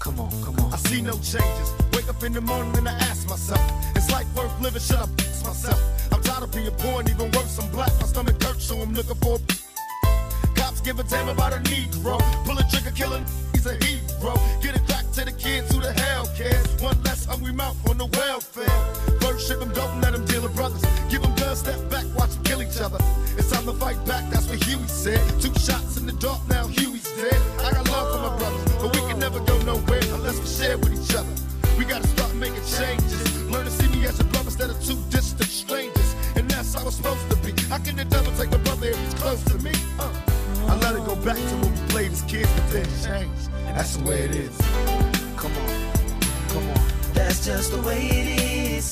Come on, come on. I see no changes. Wake up in the morning and I ask myself, is life worth living? Should I fix myself? I'm tired of being poor and even worse, I'm black. My stomach hurts, so I'm looking for cops give a damn about a Negro. Pull a trigger, killing, he's a hero. Get it back to the kids who the hell cares. One less hungry mouth on the welfare. First ship them, don't let them deal with brothers. Give them guns, step back, watch them kill each other. It's time to fight back, that's what Huey said. 2 shots in the dark, now Huey's dead. I got love for my brothers, but we can never go nowhere unless we share with each other. We gotta start making changes. Learn to see me as a brother instead of 2 distant strangers. And that's how it's supposed to be. How can the devil take a brother if he's close to me? I let it go back to when we played as kids, but then changed. That's the way it is. Come on, come on. That's just the way it is.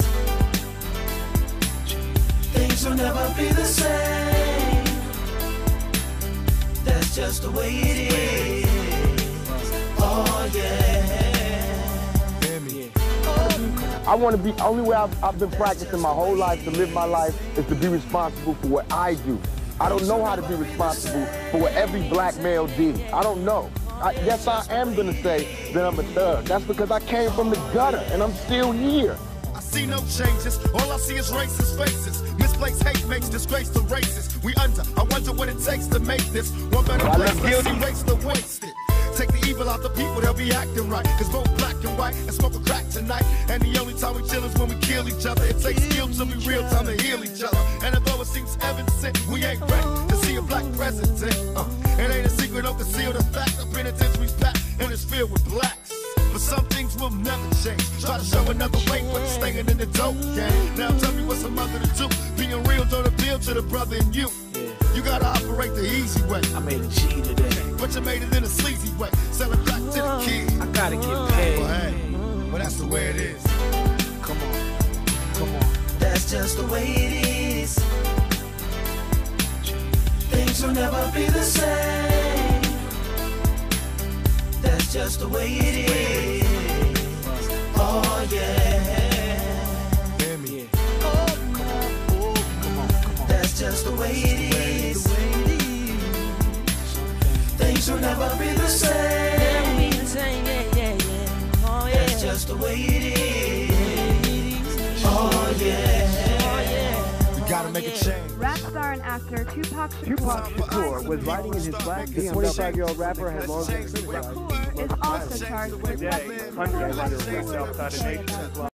Things will never be the same. That's just the way it is. Oh yeah. I want to be, only way I've been practicing my whole life to live my life is to be responsible for what I do. I don't know how to be responsible for what every black male did. I don't know. Yes, I am going to say that I'm a thug. That's because I came from the gutter and I'm still here. I see no changes. All I see is racist faces. Misplaced hate makes disgrace to races. We under. I wonder what it takes to make this one better place. Let's erase the wasted. Take the evil out the people, they'll be acting right. Cause both black and white and smoke a crack tonight. And the only time we chill is when we kill each other. It takes skill to be real time to heal each other. And although it seems evident, we ain't ready to see a black president. It ain't a secret, don't conceal the fact. The penitentiary's packed and it's filled with blacks. But some things will never change. Try to show another way, but it's staying in the dope game. Now tell me what's a mother to do. Being real don't appeal to the brother in you. You gotta operate the easy way. I made a G today. But you made it in a sleazy way. Sell it back to the kid. I gotta get paid. Well, hey, well, that's the way it is. Come on, come on. That's just the way it is. Things will never be the same. That's just the way it is. Oh yeah. Hear me. Oh, come on. That's just the way it is. Things will never be the same. That's just the way it is. Oh yeah. We gotta make a change. Rap star and actor Tupac Shakur was riding in his black. The 25-year-old rapper had long Shakur is also charged with Today, hundreds of underground outside the nation as well.